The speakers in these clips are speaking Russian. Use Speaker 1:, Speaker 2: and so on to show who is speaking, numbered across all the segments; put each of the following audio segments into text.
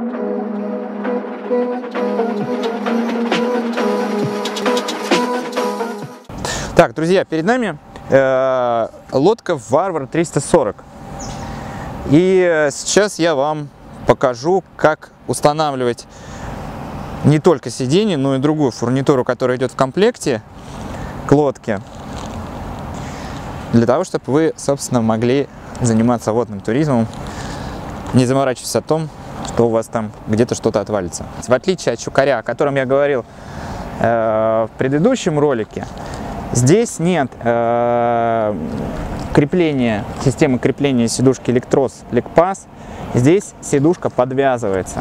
Speaker 1: Так, друзья, перед нами лодка Варвар 340. И сейчас я вам покажу, как устанавливать не только сиденье, но и другую фурнитуру, которая идет в комплекте к лодке, для того, чтобы вы, собственно, могли заниматься водным туризмом, не заморачиваясь о том, что у вас там где-то что-то отвалится. В отличие от щукаря, о котором я говорил в предыдущем ролике, здесь нет крепления, системы крепления сидушки Lectros Lecpas. Здесь сидушка подвязывается.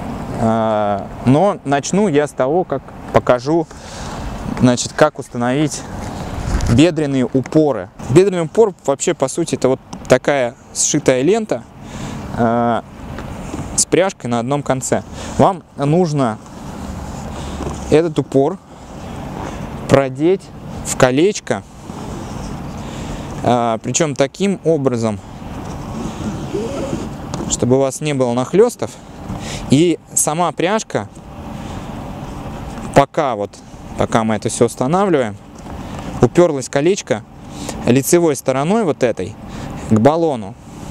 Speaker 1: Но начну я с того, как покажу, значит, как установить бедренные упоры. Бедренный упор вообще, по сути, это вот такая сшитая лента с пряжкой на одном конце. Вам нужно этот упор продеть в колечко, причем таким образом, чтобы у вас не было нахлестов, и сама пряжка, пока мы это все устанавливаем, уперлась колечко лицевой стороной вот этой к баллону.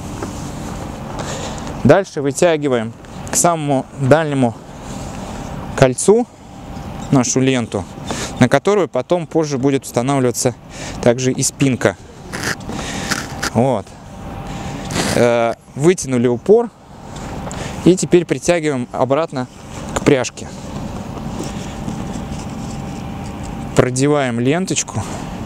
Speaker 1: Дальше вытягиваем к самому дальнему кольцу нашу ленту, на которую потом позже будет устанавливаться также и спинка. Вот. Вытянули упор и теперь притягиваем обратно к пряжке. Продеваем ленточку.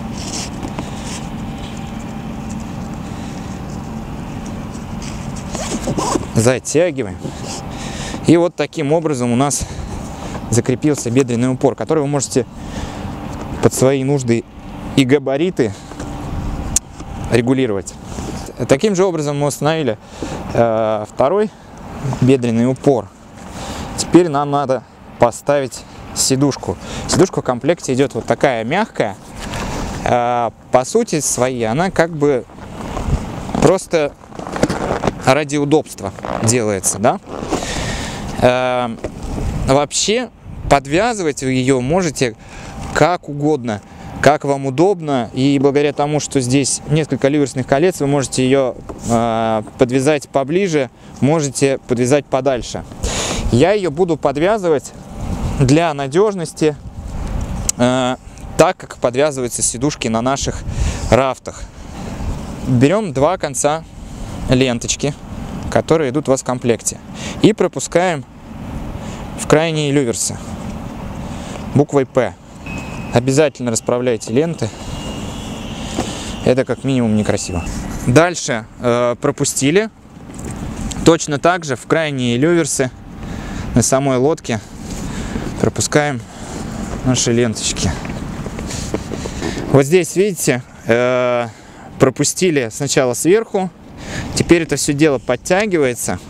Speaker 1: Затягиваем. И вот таким образом у нас закрепился бедренный упор, который вы можете под свои нужды и габариты регулировать. Таким же образом мы установили второй бедренный упор. Теперь нам надо поставить сидушку. Сидушка в комплекте идет вот такая мягкая. По сути своей она как бы просто ради удобства делается, да? Вообще подвязывать вы ее можете как угодно, как вам удобно, и благодаря тому, что здесь несколько ливерсных колец, вы можете ее подвязать поближе, можете подвязать подальше. Я ее буду подвязывать для надежности так, как подвязываются сидушки на наших рафтах. Берем два конца ленточки, которые идут у вас в комплекте, и пропускаем в крайние люверсы буквой П. Обязательно расправляйте ленты, это как минимум некрасиво. Дальше пропустили точно так же в крайние люверсы на самой лодке пропускаем наши ленточки. Вот здесь, видите, пропустили сначала сверху, теперь это все дело подтягивается,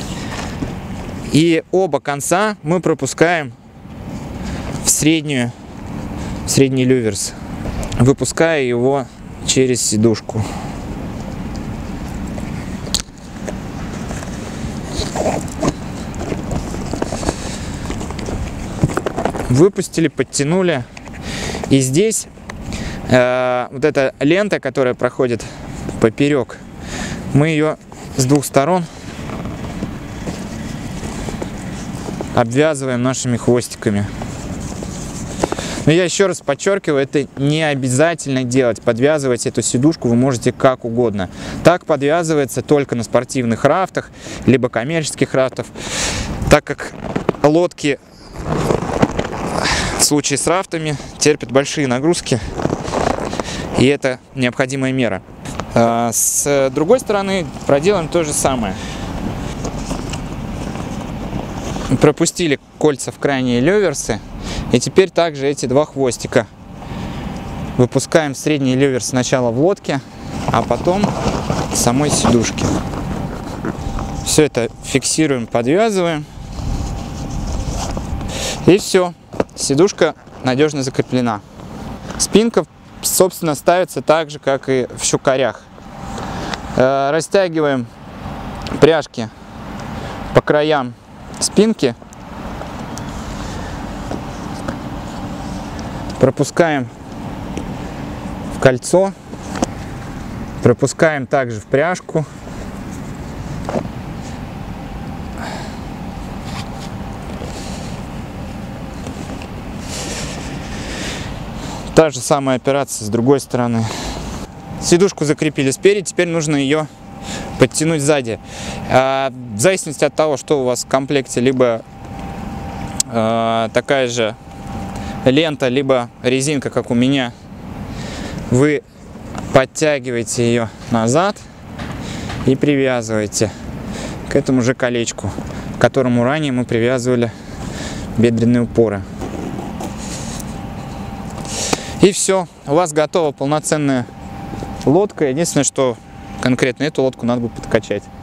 Speaker 1: и оба конца мы пропускаем в средний люверс, выпуская его через сидушку. Выпустили, подтянули. И здесь вот эта лента, которая проходит поперек, мы ее с двух сторон обвязываем нашими хвостиками. Но я еще раз подчеркиваю, это не обязательно делать. Подвязывать эту сидушку вы можете как угодно. Так подвязывается только на спортивных рафтах, либо коммерческих рафтах, так как лодки в случае с рафтами терпят большие нагрузки, и это необходимая мера. С другой стороны проделаем то же самое. Пропустили кольца в крайние люверсы, и теперь также эти два хвостика выпускаем средний люверс сначала в лодке, а потом в самой сидушке. Все это фиксируем, подвязываем, и все, сидушка надежно закреплена. Спинка, собственно, ставится так же, как и в щукарях. Растягиваем пряжки по краям спинки. спинки. Пропускаем в кольцо. Пропускаем также в пряжку. Та же самая операция с другой стороны. Сидушку закрепили спереди, теперь нужно ее подтянуть сзади. В зависимости от того, что у вас в комплекте, либо такая же лента, либо резинка, как у меня, вы подтягиваете ее назад и привязываете к этому же колечку, к которому ранее мы привязывали бедренные упоры. И все, у вас готова полноценная лодка. Единственное, что конкретно эту лодку надо будет подкачать.